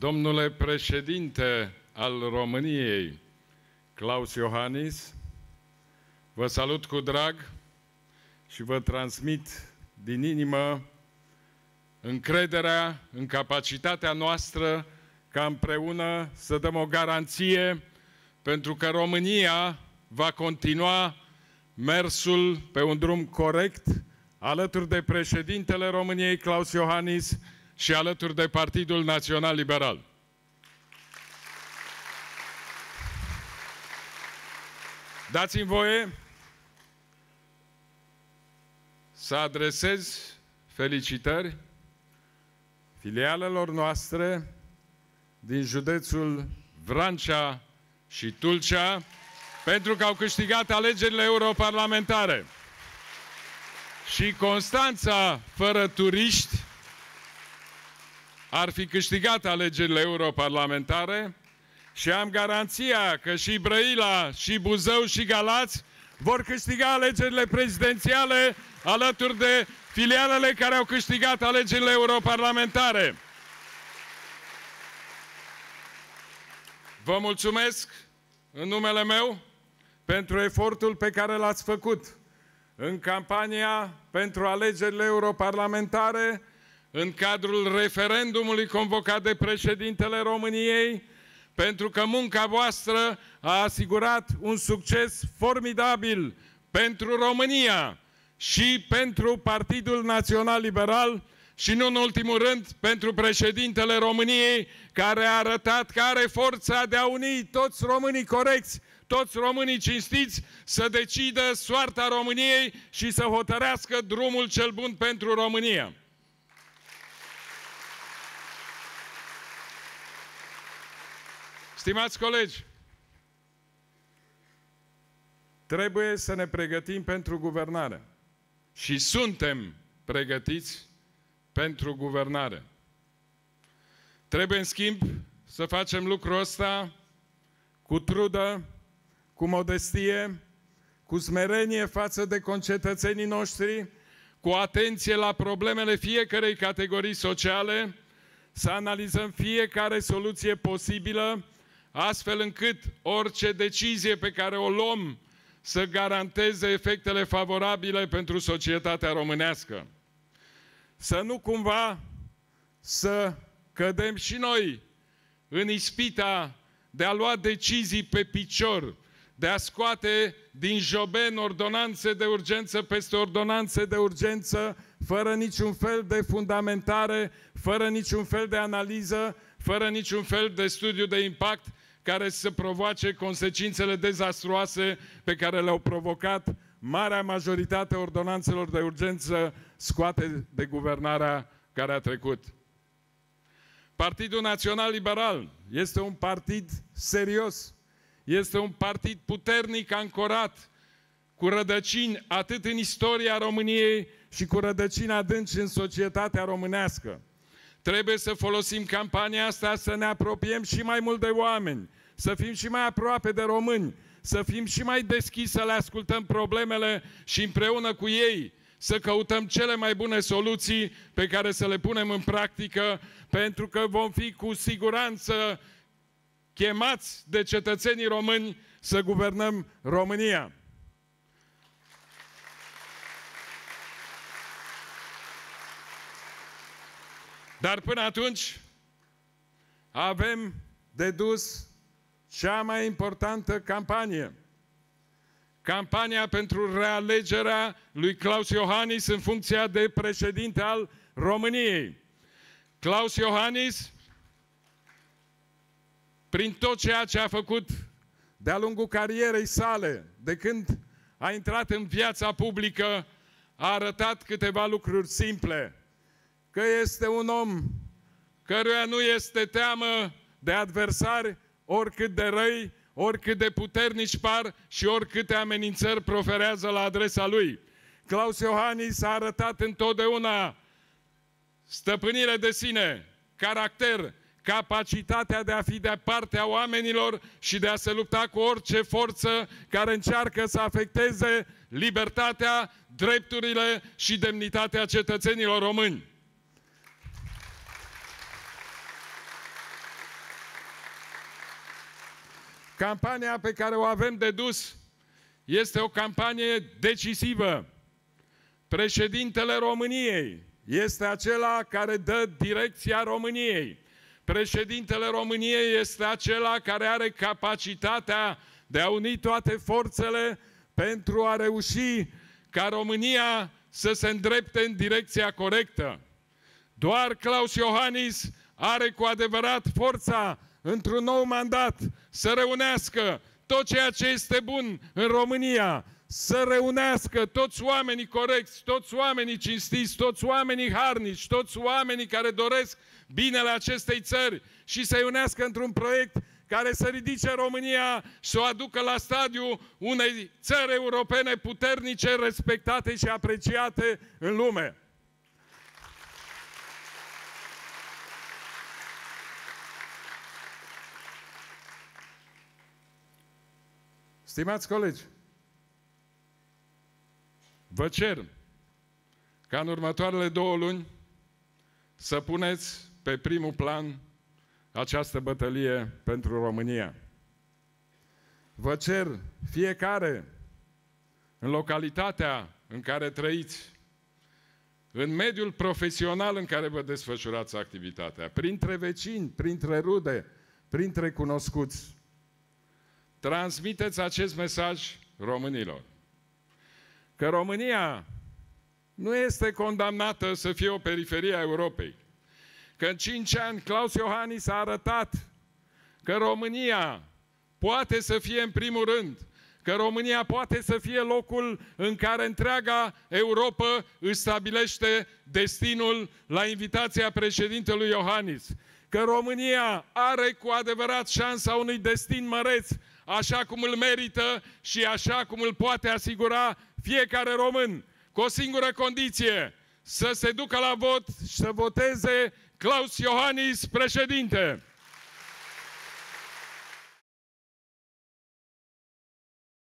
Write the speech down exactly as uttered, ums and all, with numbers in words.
Domnule președinte al României, Klaus Iohannis, vă salut cu drag și vă transmit din inimă încrederea în capacitatea noastră ca împreună să dăm o garanție pentru că România va continua mersul pe un drum corect alături de președintele României, Klaus Iohannis, și alături de Partidul Național Liberal. Dați-mi voie să adresez felicitări filialelor noastre din județul Vrancea și Tulcea pentru că au câștigat alegerile europarlamentare. Și Constanța, fără turiști, ar fi câștigat alegerile europarlamentare și am garanția că și Brăila, și Buzău, și Galați vor câștiga alegerile prezidențiale alături de filialele care au câștigat alegerile europarlamentare. Vă mulțumesc în numele meu pentru efortul pe care l-ați făcut în campania pentru alegerile europarlamentare, în cadrul referendumului convocat de președintele României, pentru că munca voastră a asigurat un succes formidabil pentru România și pentru Partidul Național Liberal și, nu în ultimul rând, pentru președintele României, care a arătat că are forța de a uni toți românii corecți, toți românii cinstiți, să decidă soarta României și să hotărească drumul cel bun pentru România. Stimați colegi, trebuie să ne pregătim pentru guvernare și suntem pregătiți pentru guvernare. Trebuie, în schimb, să facem lucrul ăsta cu trudă, cu modestie, cu smerenie față de concetățenii noștri, cu atenție la problemele fiecărei categorii sociale, să analizăm fiecare soluție posibilă, astfel încât orice decizie pe care o luăm să garanteze efectele favorabile pentru societatea românească. Să nu cumva să cădem și noi în ispita de a lua decizii pe picior, de a scoate din joben ordonanțe de urgență peste ordonanțe de urgență, fără niciun fel de fundamentare, fără niciun fel de analiză, fără niciun fel de studiu de impact care să provoace consecințele dezastruoase pe care le-au provocat marea majoritate a ordonanțelor de urgență scoate de guvernarea care a trecut. Partidul Național Liberal este un partid serios, este un partid puternic ancorat, cu rădăcini atât în istoria României și cu rădăcini adânci în societatea românească. Trebuie să folosim campania asta să ne apropiem și mai mult de oameni, să fim și mai aproape de români, să fim și mai deschiși să le ascultăm problemele și împreună cu ei să căutăm cele mai bune soluții pe care să le punem în practică, pentru că vom fi cu siguranță chemați de cetățenii români să guvernăm România. Dar până atunci avem de dus cea mai importantă campanie. Campania pentru realegerea lui Klaus Iohannis în funcția de președinte al României. Klaus Iohannis, prin tot ceea ce a făcut de-a lungul carierei sale, de când a intrat în viața publică, a arătat câteva lucruri simple. Că este un om căruia nu este teamă de adversari, oricât de răi, oricât de puternici par și oricâte amenințări proferează la adresa lui. Klaus Iohannis a arătat întotdeauna stăpânire de sine, caracter, capacitatea de a fi de partea oamenilor și de a se lupta cu orice forță care încearcă să afecteze libertatea, drepturile și demnitatea cetățenilor români. Campania pe care o avem de dus este o campanie decisivă. Președintele României este acela care dă direcția României. Președintele României este acela care are capacitatea de a uni toate forțele pentru a reuși ca România să se îndrepte în direcția corectă. Doar Klaus Iohannis are cu adevărat forța într-un nou mandat să reunească tot ceea ce este bun în România, să reunească toți oamenii corecți, toți oamenii cinstiți, toți oamenii harnici, toți oamenii care doresc binele acestei țări și să-i unească într-un proiect care să ridice România și să o aducă la stadiu unei țări europene puternice, respectate și apreciate în lume. Stimați colegi, vă cer ca în următoarele două luni să puneți pe primul plan această bătălie pentru România. Vă cer fiecare în localitatea în care trăiți, în mediul profesional în care vă desfășurați activitatea, printre vecini, printre rude, printre cunoscuți, transmiteți acest mesaj românilor. Că România nu este condamnată să fie o periferie a Europei. Că în cinci ani Klaus Iohannis a arătat că România poate să fie în primul rând, că România poate să fie locul în care întreaga Europa își stabilește destinul la invitația președintelui Iohannis. Că România are cu adevărat șansa unui destin măreț, așa cum îl merită și așa cum îl poate asigura fiecare român, cu o singură condiție: să se ducă la vot și să voteze Klaus Iohannis președinte.